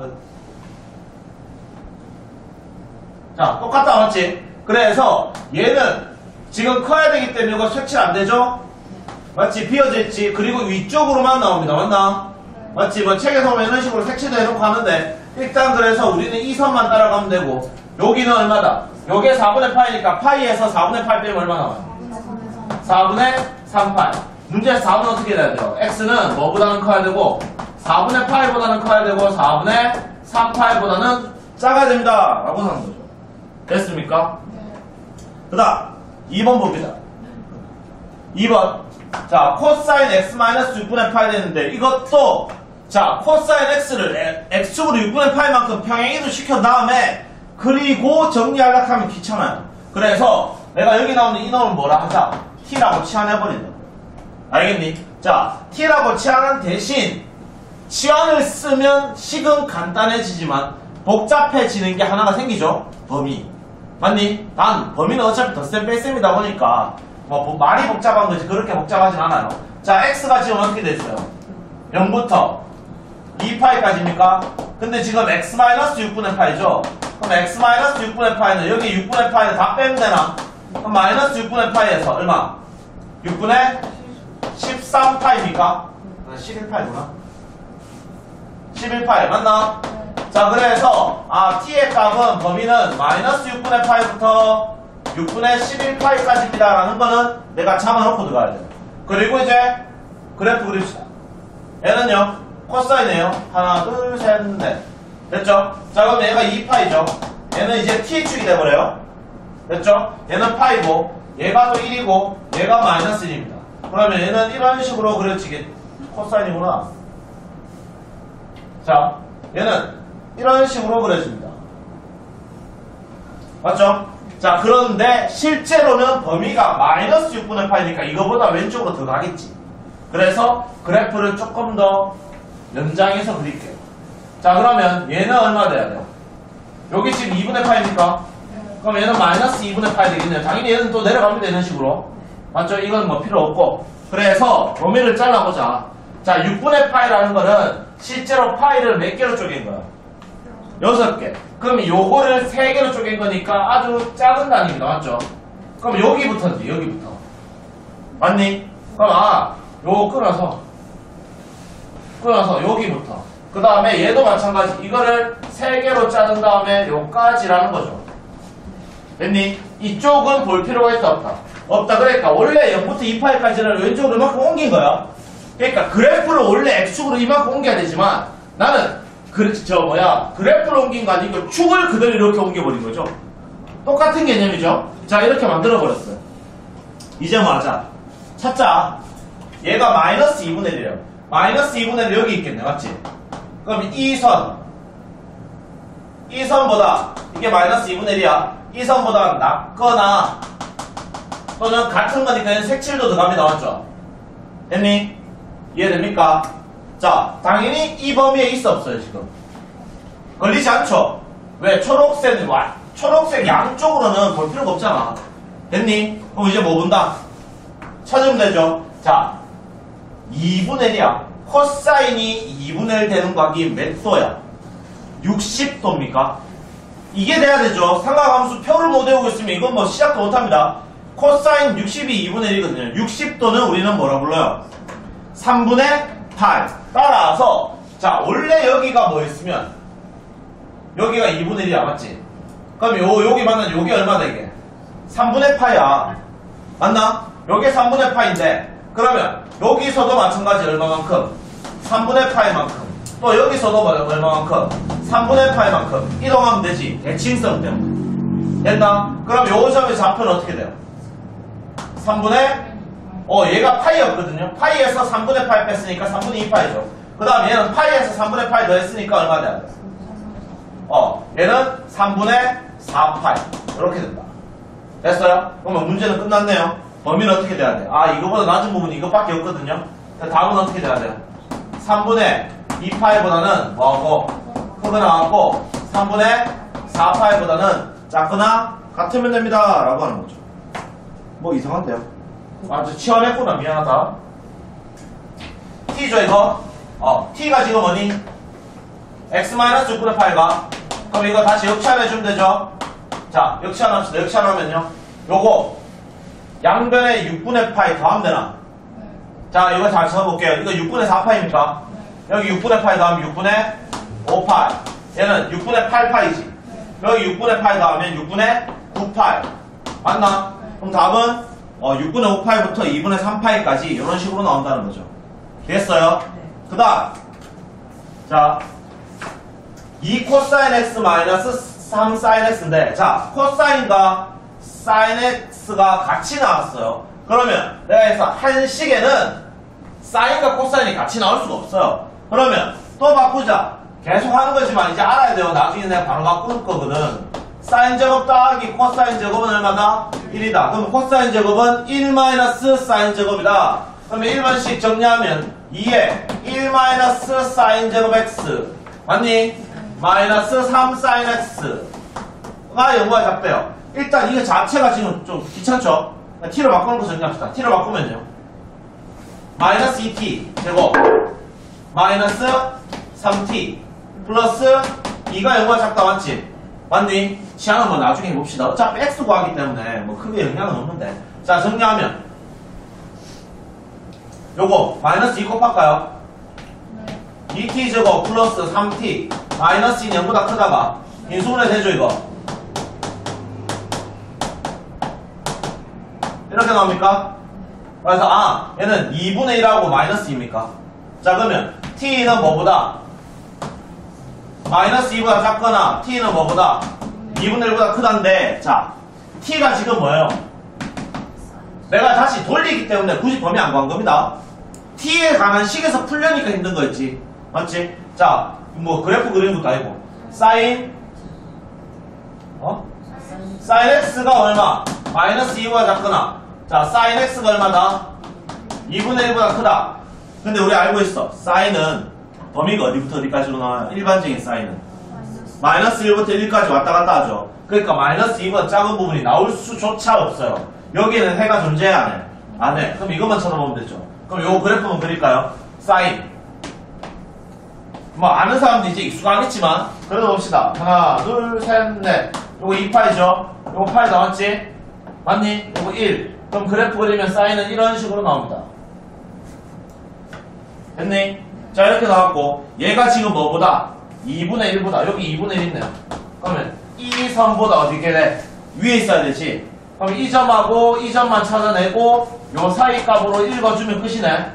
[SPEAKER 1] 자, 똑같다. 맞지? 그래서 얘는 지금 커야 되기 때문에 이거 색칠 안 되죠? 맞지? 비어져 있지? 그리고 위쪽으로만 나옵니다. 맞나? 맞지? 뭐 책에서 보면 이런 식으로 색칠도 해놓고 하는데 일단 그래서 우리는 이 선만 따라가면 되고 여기는 얼마다? 요게 사분의 파이니까 파이에서 사분의 팔 빼면 얼마 나와요? 사분의 삼 파이. 문제에서 사분은 어떻게 돼야 돼요? x는 뭐보다는 커야 되고 사분의 파이보다는 커야 되고 사분의 삼 파이보다는 작아야 됩니다. 라고 하는 거죠. 됐습니까? 그 다음 이 번 봅니다. 이 번. 자, 코사인 x 마이너스 육분의 파이 되는데 이것도 자, 코사인 x를 x축으로 육분의 파이만큼 평행이동 시킨 다음에 그리고 정리하려고 하면 귀찮아요. 그래서 내가 여기 나오는 이 놈을 뭐라 하자? t라고 치환해버린다. 알겠니? 자, t라고 치환한 대신 치환을 쓰면 식은 간단해지지만 복잡해지는 게 하나가 생기죠? 범위. 맞니? 단 범위는 어차피 덧셈 뺄셈이다 보니까 뭐 말이 복잡한 거지 그렇게 복잡하진 않아요. 자, x가 지금 어떻게 됐어요? 영부터 이 파이까지입니까? 근데 지금 x 마이너스 육분의 파이죠? 그럼 x 마이너스 육분의 파이는 여기 육분의 파이는 다 빼면 되나? 그럼 마이너스 육분의 파이에서 얼마? 육분의 십삼 파이입니까? 십일 파이구나. 십일 파이 맞나? 자, 그래서 아 t의 값은 범위는 마이너스 육분의 파이부터 육분의 십일 파이까지입니다 라는 거는 내가 잡아놓고 들어가야 돼요. 그리고 이제 그래프 그립시다. 얘는요 코사인이에요. 하나 둘 셋 넷. 됐죠? 자, 그럼 얘가 이 파이죠. 얘는 이제 t축이 돼버려요. 됐죠? 얘는 파이고 얘가 또 일이고 얘가 마이너스 일입니다. 그러면 얘는 이런 식으로 그려지게 코사인이구나. 자, 얘는 이런 식으로 그려집니다. 맞죠? 자, 그런데 실제로는 범위가 마이너스 육분의 파이니까 이거보다 왼쪽으로 더 가겠지. 그래서 그래프를 조금 더 연장해서 그릴게요. 자, 그러면 얘는 얼마 돼야 돼요? 여기 지금 이분의 파이니까? 그럼 얘는 마이너스 이분의 파이 되겠네요. 당연히 얘는 또 내려갑니다. 이런 식으로. 맞죠? 이건 뭐 필요 없고. 그래서 범위를 잘라보자. 자, 육분의 파이라는 거는 실제로 파이를 몇 개로 쪼갠 거야? 여섯 개. 그럼 요거를 세 개로 쪼갠 거니까 아주 작은 단위입니다. 맞죠? 그럼 여기부터지, 여기부터. 맞니? 그럼 아, 요거 끊어서 끊어서 여기부터. 그 다음에 얘도 마찬가지. 이거를 세 개로 자른 다음에 요까지라는 거죠. 됐니? 이쪽은 볼 필요가 있다 없다? 없다. 그러니까 원래 영부터 이 파이까지는 왼쪽으로 이만큼 옮긴 거야. 그러니까 그래프를 원래 X축으로 이만큼 옮겨야 되지만 나는 그, 저 뭐야 그래프를 옮긴 거 아니고 축을 그대로 이렇게 옮겨버린 거죠. 똑같은 개념이죠. 자, 이렇게 만들어버렸어요. 이제 뭐 하자? 찾자. 얘가 마이너스 이분의 일이에요. 마이너스 이분의 일 여기 있겠네. 맞지? 그럼 이 선, 이 선보다 이게 마이너스 이분의 일이야. 이 선보다 낮거나 또는 같은 거니까 색칠도 들어갑니다. 맞죠? 됐니? 이해됩니까? 자, 당연히 이 범위에 있어 없어요 지금? 걸리지 않죠? 왜? 초록색, 와, 초록색 양쪽으로는 볼 필요가 없잖아. 됐니? 그럼 이제 뭐 본다? 찾으면 되죠? 자, 이분의 일이야. 코사인이 이분의 일 되는 각이 몇 도야? 육십 도입니까? 이게 돼야 되죠. 삼각함수 표를 못 외우고 있으면 이건 뭐 시작도 못합니다. 코사인 육십이 이분의 일이거든요. 육십 도는 우리는 뭐라 불러요? 삼분의 팔. 따라서 자, 원래 여기가 뭐였으면 여기가 이분의 일이야. 맞지? 그럼 요, 여기 맞는 여기 얼마다 이게? 삼분의 파야. 맞나? 여기 삼분의 파인데 그러면 여기서도 마찬가지 얼마만큼? 삼분의 파이만큼. 또 여기서도 얼마만큼? 삼분의 파이만큼 이동하면 되지. 대칭성 때문에. 됐나? 그럼 요 점의 좌표는 어떻게 돼요? 삼분의 어 얘가 파이였거든요. 파이에서 삼분의 파이 뺐으니까 삼분의 이 파이죠. 그 다음 얘는 파이에서 삼분의 파이 더했으니까 얼마 돼야 돼? 어 얘는 삼분의 사 파이. 이렇게 된다. 됐어요? 그러면 문제는 끝났네요. 범위는 어떻게 돼야 돼? 아, 이거보다 낮은 부분이 이것밖에 없거든요. 다음은 어떻게 돼야 돼요? 삼분의 이 파이보다는 뭐하고? 크거나 같고 삼분의 사 파이보다는 작거나 같으면 됩니다. 라고 하는 거죠. 뭐 이상한데요? 아, 저 치환했구나. 미안하다. t죠 이거? 어, t가 지금 뭐니? x-육분의 팔가 그럼 이거 다시 역치환해주면 되죠? 자, 역치환합시다. 역치환하면요 요거 양변에 육분의 파이 더하면 되나? 자, 이거 잘 써볼게요. 이거 육분의 사 파이입니까? 여기 육분의 파이 더하면 육분의 오 파이. 얘는 육분의 팔 파이지. 여기 육분의 파이 더하면 육분의 구 파이. 맞나? 그럼 답은 어, 육분의 오 파이부터 이분의 삼 파이까지 이런 식으로 나온다는 거죠. 됐어요? 그 다음 자, 이 코사인 x 마이너스 삼 사인 x인데 자, 코사인과 사인 x가 같이 나왔어요. 그러면 내가 해서 한 식에는 사인과 코사인이 같이 나올 수가 없어요. 그러면 또 바꾸자. 계속 하는 거지만 이제 알아야 돼요. 나중에 내가 바로 바꾸는 거거든. 사인 제곱 더하기 코사인 제곱은 얼마다? 일이다. 그럼 코사인 제곱은 일 마이너스 사인 제곱이다. 그러면 일 번씩 정리하면 이에 일 마이너스 사인 제곱 x 맞니? 마이너스 삼 사인 x가 영구가 잡대요. 일단 이거 자체가 지금 좀 귀찮죠? t로 바꾸는 거 정리합시다. t로 바꾸면요 마이너스 이 티 제곱 마이너스 삼 티 플러스 이가 영구가 작다. 맞지? 맞니? 시향은 뭐 나중에 봅시다. 어차피 x 구하기 때문에 뭐 크게 영향은 없는데. 자, 정리하면 요거 마이너스 이 곱할까요?
[SPEAKER 2] 네.
[SPEAKER 1] 이 티 제곱 플러스 삼 티 마이너스 이는 영보다 크다가 인수분해 되죠 이거? 이렇게 나옵니까? 그래서 아, 얘는 이분의 일하고 마이너스 이입니까? 자, 그러면 t는 뭐보다? 마이너스 이보다 작거나 t는 뭐보다? 이분의 일보다 크다인데 자, t가 지금 뭐예요? 내가 다시 돌리기 때문에 굳이 범위 안 구한 겁니다. t에 관한 식에서 풀려니까 힘든 거였지. 맞지? 자, 뭐 그래프 그리는 것도 아니고 사인 어? 사인 x가 얼마? 마이너스 이보다 작거나. 자, 사인 x가 얼마다? 이분의 일보다 크다. 근데 우리 알고 있어. 사인은 범위가 어디부터 어디까지로 나와요? 일반적인 사인은 마이너스 일부터 일까지 왔다 갔다 하죠. 그러니까 마이너스 이보다 작은 부분이 나올 수조차 없어요. 여기는 해가 존재해 안 해? 안 해. 그럼 이것만 쳐다보면 되죠. 그럼 요 그래프는 그릴까요? 사인. 뭐 아는 사람도 이제 익숙하겠지만 그래도 봅시다. 하나, 둘, 셋, 넷. 요거 이 파이죠? 요거 파이 나왔지? 맞니? 요거 일. 그럼 그래프 그리면 사인은 이런 식으로 나옵니다. 됐니? 자, 이렇게 나왔고 얘가 지금 뭐보다? 이분의 일보다. 여기 이분의 일 있네요. 그러면 이 선보다 어디게 돼? 위에 있어야 되지. 그럼 이 점하고 이 점만 찾아내고 요 사이 값으로 읽어주면 끝이네.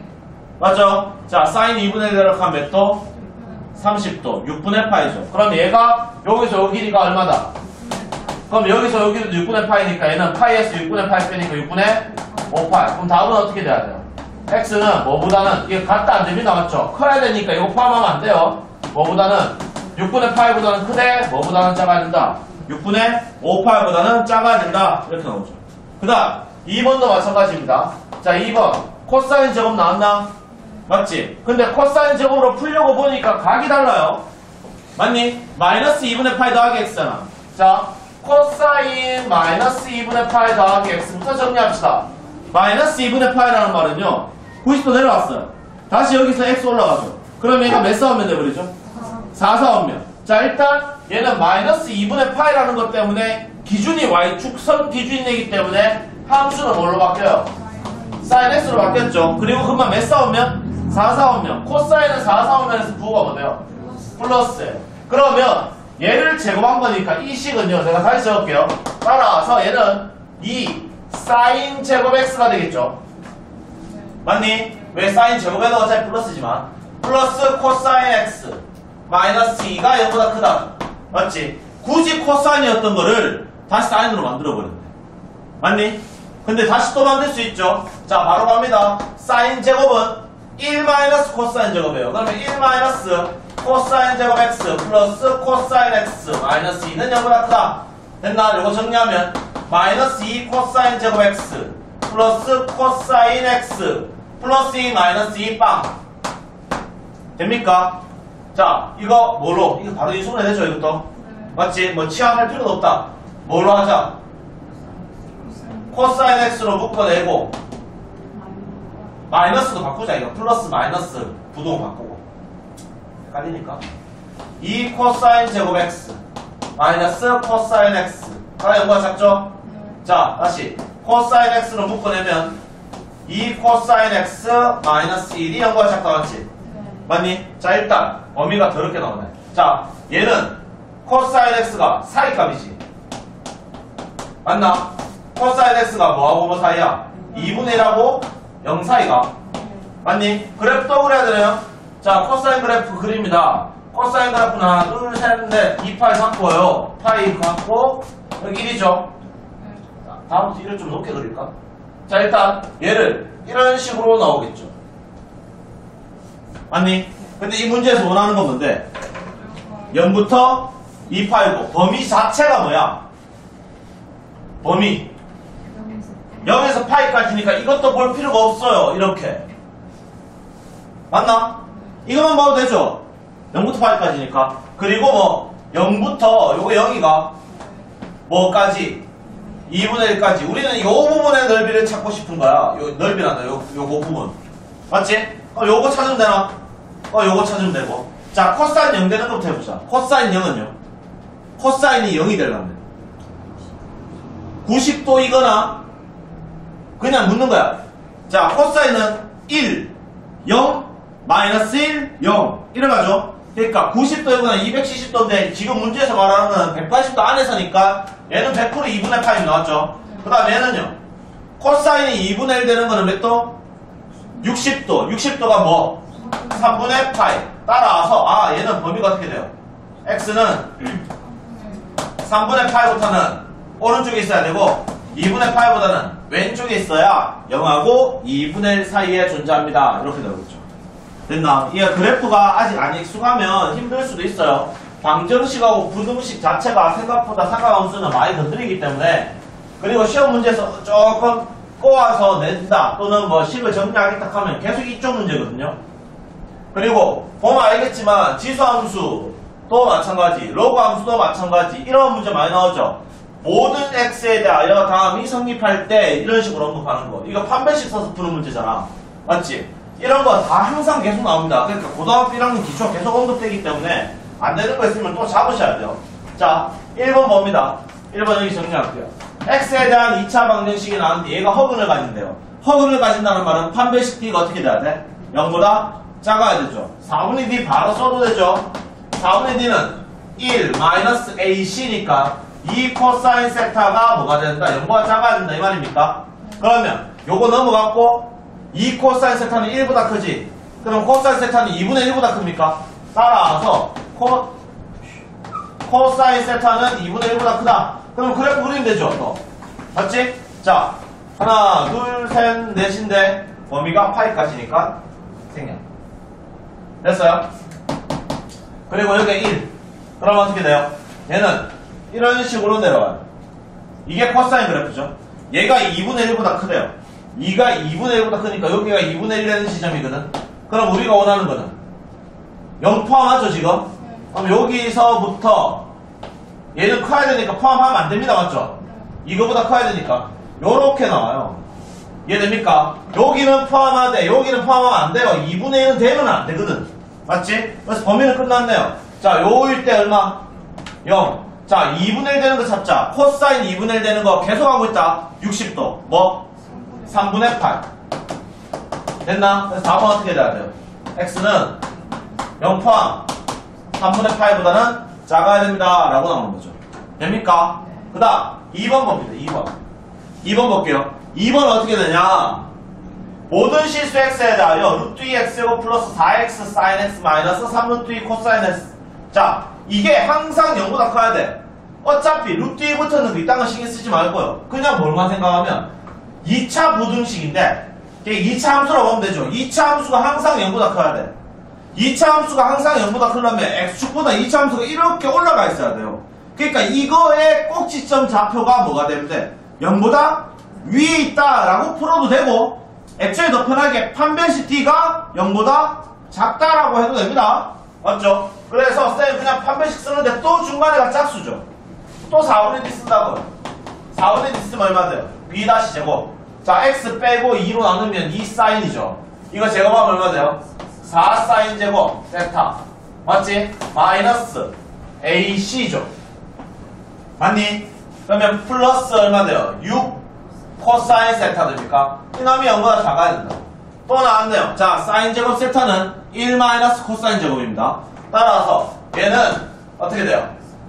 [SPEAKER 1] 맞죠? 자, 사인 이분의 일을 하면 몇 도? 삼십 도. 육분의 파이죠. 그럼 얘가 여기서 요 길이가 얼마다? 그럼 여기서 요 길이도 육분의 파이니까 얘는 파이에서 육분의 파이 빼니까 육분의 오 파이. 그럼 답은 어떻게 돼야 돼요? x는 뭐보다는 이게 같다 안 됩니다. 맞죠? 커야 되니까 이거 포함하면 안 돼요. 뭐보다는 육분의 파이보다는 크대, 뭐보다는 작아야 된다. 육분의 오 파이보다는 작아야 된다. 이렇게 나오죠. 그 다음 이 번도 마찬가지입니다. 자, 이 번 코사인 제곱 나왔나? 맞지? 근데 코사인 제곱으로 풀려고 보니까 각이 달라요. 맞니? 마이너스 이분의 파이 더하기 x잖아. 자, 코사인 마이너스 이분의 파이 더하기 x부터 정리합시다. 마이너스 이분의 파이라는 말은요 구십 도 내려왔어요. 다시 여기서 x 올라가죠. 그럼 얘가 몇 싸우면 돼버리죠? 사 싸우면. 자, 일단 얘는 마이너스 이분의 파이라는 것 때문에 기준이 y축선 기준이기 때문에 함수는 뭘로 바뀌어요? 사인 x로 바뀌었죠. 그리고 그만 몇 싸우면? 사 싸우면. 코사인은 사 싸우면에서 부호가 뭐 돼요? 플러스예요. 그러면 얘를 제곱한 거니까 이 식은요 제가 다시 적을게요. 따라서 얘는 이 사인 제곱 x가 되겠죠. 맞니? 왜 사인 제곱에는 어차피 플러스지만 플러스 코사인 x 마이너스 이가 영보다 크다. 맞지? 굳이 코사인이었던 거를 다시 사인으로 만들어버렸네. 맞니? 근데 다시 또 만들 수 있죠. 자, 바로 갑니다. 사인 제곱은 일 마이너스 코사인 제곱이에요. 그러면 일 마이너스 코사인 제곱 x 플러스 코사인 x 마이너스 이는 영보다 크다. 됐나? 요거 정리하면 마이너스 이 코사인 제곱 x 플러스 코사인 x 플러스 이 마이너스 이 빵. 됩니까? 자, 이거 뭘로? 이거 바로 인수분해 되죠, 이것도? 맞지? 뭐 치환할 필요도 없다. 뭘로 하자? 코사인 x로 묶어내고 마이너스도 바꾸자. 이거 플러스 마이너스 부동 바꾸고 헷갈리니까 이 코사인 제곱 x 마이너스 코사인 x 다 영보다 작죠? 자, 다시 코사인 x로 묶어내면 이 코사인 x 마이너스 일이 영보다 작다. 맞지? 맞니? 자, 일단 범위가 더럽게 나오네. 자, 얘는 코사인 x가 사이값이지. 맞나? 코사인 x가 뭐하고 뭐 사이야? 이분의 일하고 영 사이가. 맞니? 그래프 또 그려야 되네요. 자, 코사인 그래프 그립니다. 코사인 그래프는 하나, 둘, 셋, 넷, 이 파이 갖고요. 파이 갖고 여기 일이죠. 자, 다음부터 일을 좀 높게 그릴까? 자, 일단 얘를 이런 식으로 나오겠죠. 맞니? 근데 이 문제에서 원하는 건 뭔데? 영부터 이 파이고 범위 자체가 뭐야? 범위 영에서 파이까지니까 이것도 볼 필요가 없어요. 이렇게 맞나? 이것만 봐도 되죠? 영부터 파이까지니까. 그리고 뭐 영부터 요거 영이가 뭐까지? 이분의 일까지. 우리는 이 부분의 넓이를 찾고 싶은 거야. 요 넓이란다. 요, 요거 부분 맞지? 어, 요거 찾으면 되나? 어, 요거 찾으면 되고. 자, 코사인 영 되는 것부터 해보자. 코사인 영은요? 코사인이 영이 되려면 구십 도이거나 그냥 묻는 거야. 자, 코사인은 일, 영, 마이너스 일, 영 이래가죠. 그러니까 구십 도이거나 이백칠십 도인데 지금 문제에서 말하는 건 백팔십 도 안에서니까 얘는 백 퍼센트 이분의 파이 나왔죠. 그 다음에 얘는요. 코사인이 이분의 일 되는 거는 몇 도? 육십 도. 육십 도가 뭐? 삼분의 파이. 따라서 아, 얘는 범위가 어떻게 돼요? x는 삼분의 파이부터는 오른쪽에 있어야 되고 이분의 파이보다는 왼쪽에 있어야 영하고 이분의 일 사이에 존재합니다. 이렇게 되겠죠. 됐나? 이 그래프가 아직 안 익숙하면 힘들 수도 있어요. 방정식하고 부등식 자체가 생각보다 삼각함수는 많이 건드리기 때문에, 그리고 시험 문제에서 조금 꼬아서 낸다 또는 뭐 식을 정리하겠다 하면 계속 이쪽 문제거든요. 그리고 보면 알겠지만 지수함수도 마찬가지, 로그함수도 마찬가지, 이런 문제 많이 나오죠. 모든 x에 대하여 다음이 성립할 때 이런 식으로 언급하는 거. 이거 판별식 써서 푸는 문제잖아. 맞지? 이런 거 다 항상 계속 나옵니다. 그러니까 고등학교 일 학년 기초가 계속 언급되기 때문에 안 되는 거 있으면 또 잡으셔야 돼요. 자, 일 번 봅니다. 일 번 여기 정리할게요. x에 대한 이 차 방정식이 나왔는데 얘가 허근을 가진대요. 허근을 가진다는 말은 판별식 d가 어떻게 돼야 돼? 영보다 작아야 되죠. 사분의 d 바로 써도 되죠. 사분의 d는 일 마이너스 에이씨니까 이 코사인 세타가 뭐가 된다? 영보다 작아야 된다 이 말입니까? 그러면 요거 넘어갔고 이 코사인 세타는 일보다 크지? 그럼 코사인 세타는 이분의 일보다 큽니까? 따라서 코, 코사인 세타는 이분의 일보다 크다. 그럼 그래프 그리면 되죠. 또. 맞지? 자, 하나, 둘, 셋, 넷인데 범위가 파이까지니까 생략. 됐어요? 그리고 여기 일. 그러면 어떻게 돼요? 얘는 이런 식으로 내려와요. 이게 코사인 그래프죠. 얘가 이분의 일보다 크대요. 이가 이분의 일보다 크니까 여기가 이분의 일 되는 지점이거든. 그럼 우리가 원하는 거는 영 포함하죠 지금? 그럼 여기서부터 얘는 커야 되니까 포함하면 안 됩니다. 맞죠? 이거보다 커야 되니까 요렇게 나와요. 이해됩니까? 여기는 포함하되 여기는 포함하면 안 돼요. 이분의 일은 되면 안 되거든. 맞지? 그래서 범위는 끝났네요. 자, 요일 때 얼마? 영. 자, 이분의 일 되는 거 찾자. 코사인 이분의 일 되는 거 계속하고 있다. 육십 도. 뭐? 삼분의 팔. 됐나? 그래서 답은 어떻게 돼야 돼요? x는 영 포함 삼분의 팔보다는 작아야 됩니다. 라고 나오는 거죠. 됩니까? 그 다음 이 번 봅니다. 이 번. 이 번 볼게요. 이 번은 어떻게 되냐? 모든 실수 x에 대하여 루트 이 x제곱 플러스 사 엑스 사인 x 마이너스 삼 루트 이 코사인 x. 자, 이게 항상 영보다 커야 돼. 어차피 루트 이 붙었는 거 이딴 거 신경 쓰지 말고요. 그냥 뭘만 생각하면 이 차 부등식인데 이 차 함수라고 보면 되죠. 이 차 함수가 항상 영보다 커야 돼. 이 차 함수가 항상 영보다 크려면 x축보다 이 차 함수가 이렇게 올라가 있어야 돼요. 그러니까 이거의 꼭지점 좌표가 뭐가 되면 돼? 영보다 위에 있다라고 풀어도 되고, 애초에 더 편하게 판별식 d가 영보다 작다라고 해도 됩니다. 맞죠? 그래서 쌤 그냥 판별식 쓰는데 또 중간에가 짝수죠. 또 사분의 d 쓴다고요. 사분의 d 쓰면 얼마 돼요? b 다시 제곱. 자, x 빼고 이로 나누면 이 사인이죠. 이거 제곱하면 얼마 돼요? 사 사인 제곱 세타. 맞지? 마이너스 에이씨죠. 맞니? 그러면 플러스 얼마 돼요? 육 코사인 세타 됩니까? 이놈이 영보다 작아야 된다. 또 나왔네요. 자, 사인 제곱 세타는 일 마이너스 코사인 제곱입니다. 따라서 얘는 어떻게 돼요?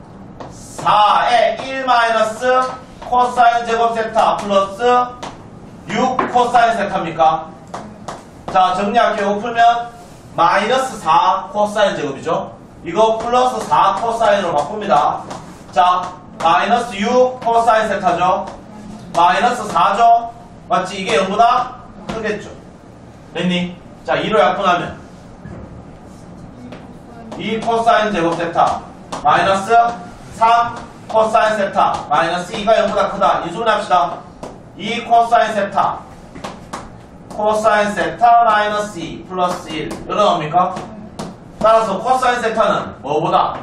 [SPEAKER 1] 사에 일 마이너스 코사인 제곱 세타 플러스 육 코사인 세타입니까? 자, 정리할게요. 이거 풀면 마이너스 사 코사인 제곱이죠. 이거 플러스 사 코사인으로 바꿉니다. 자, 마이너스 육 코사인 세타죠. 마이너스 사죠. 맞지? 이게 영보다 크겠죠. 됐니? 자, 이로 약분하면 이 코사인 제곱 세타 마이너스 삼 코사인 세타 마이너스 이가 영보다 크다. 인수분해합시다. 이 코사인 세타 코사인 세타 마이너스 이 플러스 일 이거 나옵니까? 따라서 코사인 세타는 뭐보다?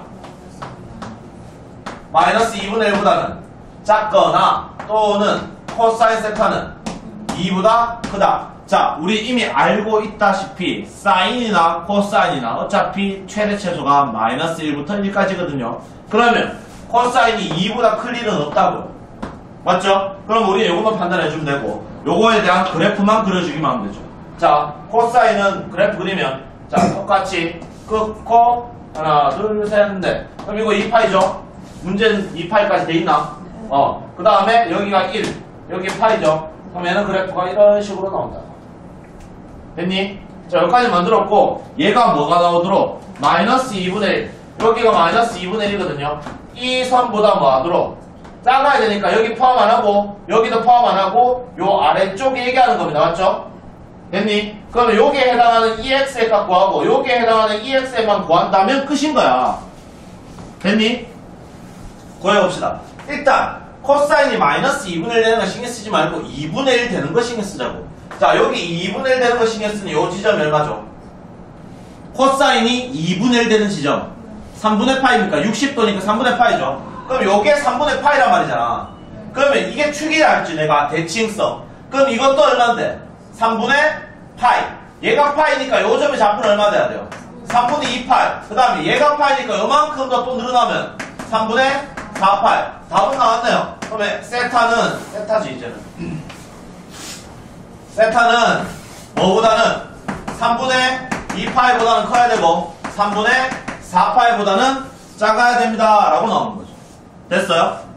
[SPEAKER 1] 마이너스 이분의 일보다는 작거나 또는 코사인 세타는 이보다 크다. 자, 우리 이미 알고 있다시피 사인이나 코사인이나 어차피 최대 최소가 마이너스 일부터 일까지거든요. 그러면 코사인이 이보다 클 일은 없다고요. 맞죠? 그럼 우리 이것만 판단해주면 되고 요거에 대한 그래프만 그려주기만 하면 되죠. 자, 코사인은 그래프 그리면 자, 똑같이 끊고 하나 둘 셋 넷. 그럼 이거 이 파이죠? 문제는 이 파이까지 돼 있나? 어. 그 다음에 여기가 일, 여기 파이죠? 그럼 얘는 그래프가 이런 식으로 나온다. 됐니? 자, 여기까지 만들었고 얘가 뭐가 나오도록? 마이너스 이분의 일. 여기가 마이너스 이분의 일이거든요. 이 선보다 뭐 하도록? 작아야 되니까 여기 포함 안 하고 여기도 포함 안 하고 요 아래쪽에 얘기하는 겁니다. 맞죠? 됐니? 그러면 여기에 해당하는 이엑스의 값 구하고 여기에 해당하는 이엑스만 구한다면 끝인 거야. 됐니? 구해봅시다. 일단 코사인이 마이너스 이분의 일 되는 거 신경 쓰지 말고 이분의 일 되는 거 신경 쓰자고. 자, 여기 이분의 일 되는 거 신경 쓰니 요 지점이 얼마죠? 코사인이 이분의 일 되는 지점 삼분의 파이니까 육십 도니까 삼분의 파이죠. 그럼 요게 삼분의 파이란 말이잖아. 그러면 이게 축이라 했지 내가 대칭성. 그럼 이것도 얼마인데? 삼분의 파이. 얘가 파이니까 요 점의 좌표는 얼마 돼야 돼요? 삼분의 이 파이. 그 다음에 얘가 파이니까 요만큼 더 또 늘어나면 삼분의 사 파이. 답은 나왔네요. 그러면 세타는 세타지 이제는. 세타는 뭐보다는 삼분의 이 파이보다는 커야 되고 삼분의 사 파이보다는 작아야 됩니다 라고 나오는 거죠. 됐어요?